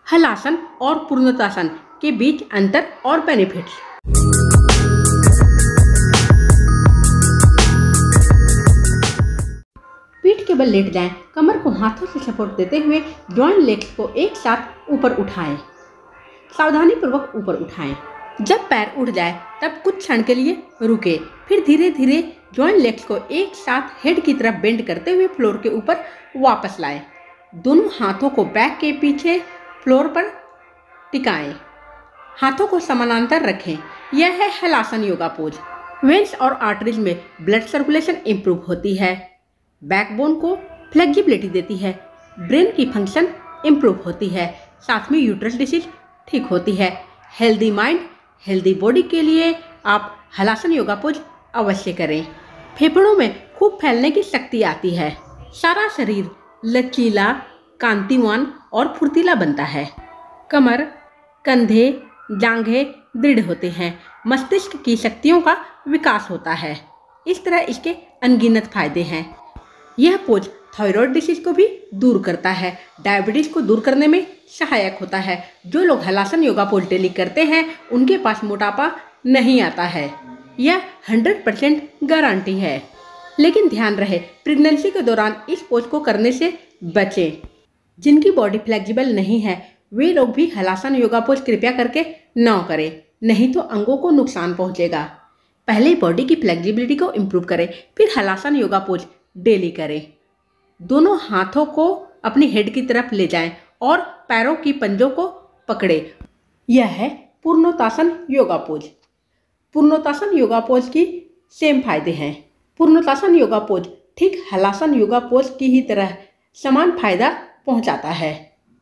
हलासन और पूर्णतासन के बीच अंतर और बेनिफिट्स। पीठ के बल लेट जाएं, कमर को हाथों से सपोर्ट देते हुए जॉइंट लेग्स को एक साथ ऊपर उठाएं। सावधानी पूर्वक ऊपर उठाएं। जब पैर उठ जाए तब कुछ क्षण के लिए रुके, फिर धीरे धीरे जॉइंट लेग्स को एक साथ हेड की तरफ बेंड करते हुए फ्लोर के ऊपर वापस लाएं। दोनों हाथों को बैक के पीछे फ्लोर पर टिकाएं। हाथों को समानांतर रखें। यह है हलासन योगा पोज। वेन्स और आर्टरीज में ब्लड सर्कुलेशन इंप्रूव होती है, बैकबोन को फ्लेक्सिबिलिटी देती है, ब्रेन की फंक्शन इंप्रूव होती है, साथ में यूट्रस डिसीज ठीक होती है। हेल्दी माइंड हेल्दी बॉडी के लिए आप हलासन योगा पोज अवश्य करें। फेफड़ों में खूब फैलने की शक्ति आती है। सारा शरीर लचीला, कांतिवान और फुर्तीला बनता है। कमर, कंधे, जांघें दृढ़ होते हैं। मस्तिष्क की शक्तियों का विकास होता है। इस तरह इसके अनगिनत फायदे हैं। यह पोज थायराइड डिसीज को भी दूर करता है, डायबिटीज को दूर करने में सहायक होता है। जो लोग हलासन योगा पोज डेली करते हैं उनके पास मोटापा नहीं आता है। यह 100% गारंटी है। लेकिन ध्यान रहे, प्रेगनेंसी के दौरान इस पोज को करने से बचें। जिनकी बॉडी फ्लेक्सिबल नहीं है वे लोग भी हलासन योगा पोज कृपया करके न करें, नहीं तो अंगों को नुकसान पहुंचेगा। पहले बॉडी की फ्लेक्सिबिलिटी को इम्प्रूव करें, फिर हलासन योगा पोज डेली करें। दोनों हाथों को अपनी हेड की तरफ ले जाएं और पैरों की पंजों को पकड़े। यह है purnottasana yoga pose. Purnottasana yoga pose की सेम फायदे हैं। पूर्णोत्तासन योगा पोज ठीक हलासन योगा पोज की ही तरह समान फायदा पहुंचाता है,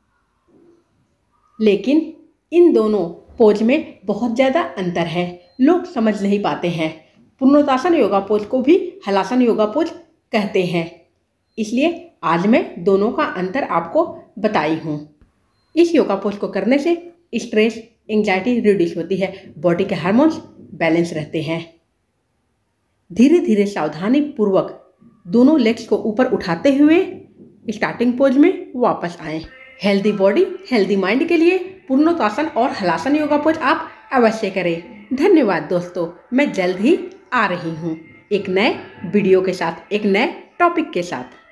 लेकिन इन दोनों पोज में बहुत ज़्यादा अंतर है, लोग समझ नहीं पाते हैं। पूर्णोत्तासन योगा पोज को भी हलासन योगा पोज कहते हैं, इसलिए आज मैं दोनों का अंतर आपको बताई हूँ। इस योगा पोज को करने से स्ट्रेस, एंग्जाइटी रिड्यूस होती है, बॉडी के हार्मोन्स बैलेंस रहते हैं। धीरे धीरे सावधानी पूर्वक दोनों लेग्स को ऊपर उठाते हुए स्टार्टिंग पोज में वापस आएं। हेल्दी बॉडी हेल्दी माइंड के लिए पूर्णोत्तासन और हलासन योगा पोज आप अवश्य करें। धन्यवाद दोस्तों, मैं जल्द ही आ रही हूँ एक नए वीडियो के साथ, एक नए टॉपिक के साथ।